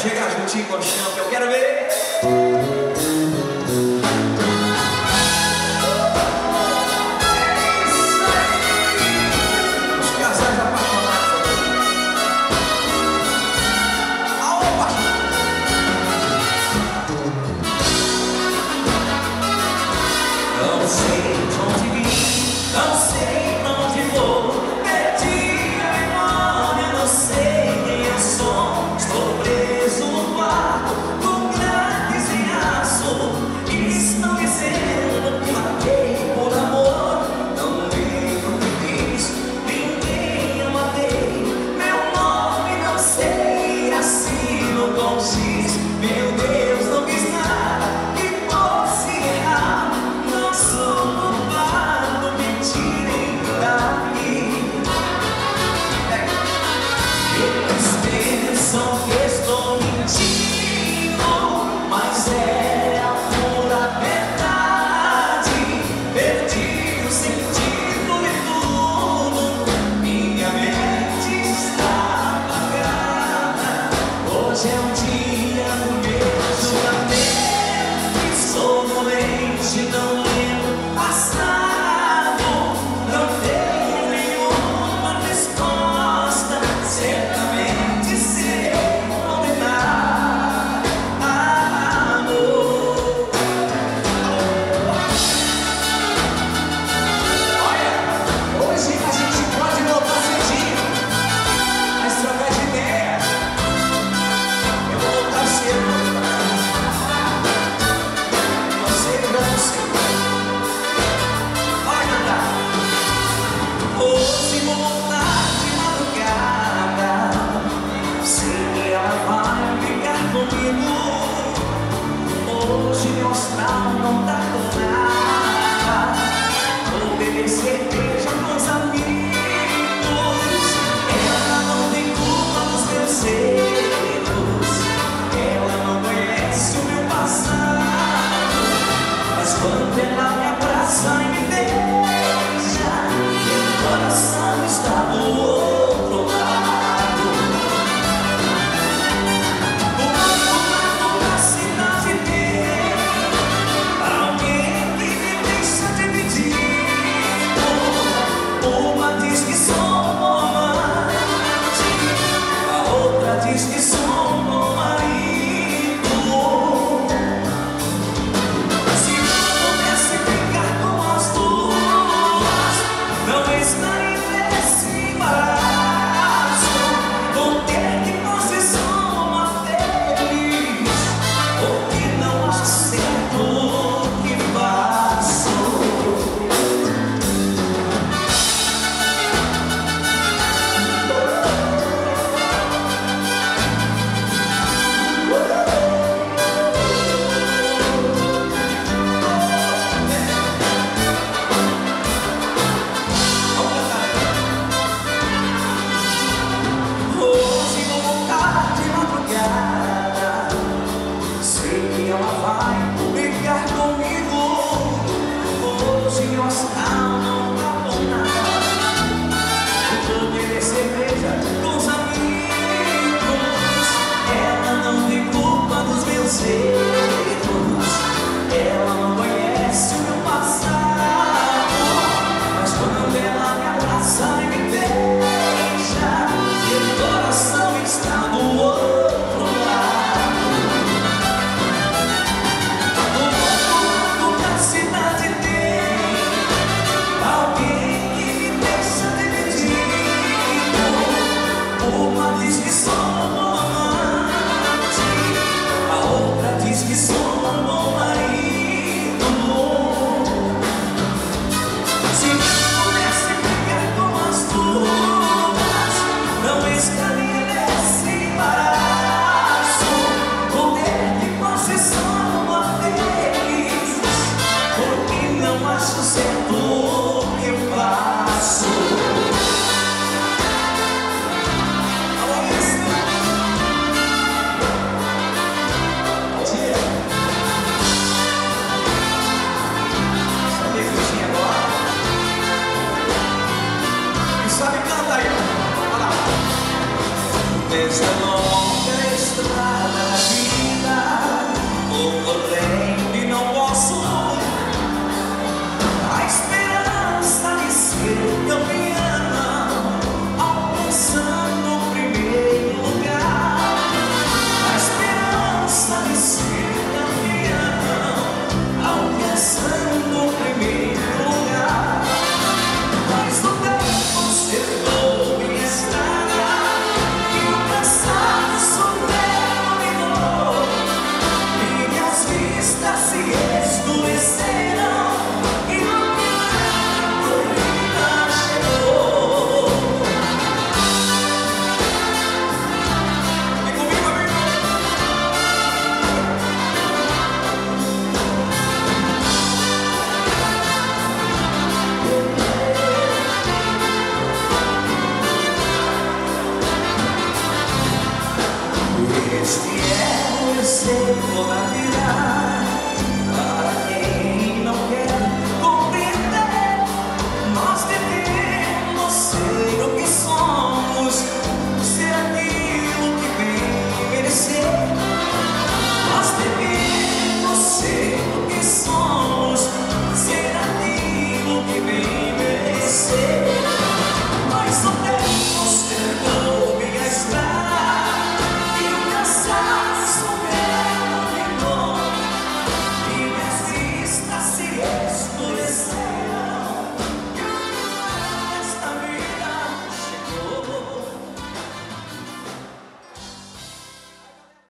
Chega juntinho com o chão que eu quero ver. Os casais apaixonados. Opa! Não sei de onde vim, não sei pra onde vou. Perdi a memória, não sei quem eu sou. Estou preso no quarto, com grades em aço. Estão dizendo que matei por amor. Não lembro o que fiz, ninguém eu matei. Meu nome não sei, assino com X. Meu Deus, não fiz nada que fosse errar. Não sou culpado, me tirem daqui. Eles pensam que estou mentindo, mas é a pura verdade. Perdi o sentido de tudo, minha mente está apagada. Hoje é um dia do meu julgamento e sou doente, não lembro passado. Não tenho nenhuma resposta, certamente serei condenado. Amor. Olha, hoje a gente pode voltar cedinho, mas trocar de ideia. Eu vou voltar cedo. Você, eu não sei. sei toda a vida. Para quem não quer compreender, nós devemos ser o que somos, ser aquilo que bem merecer. Nós devemos ser o que somos, ser aquilo que bem merecer.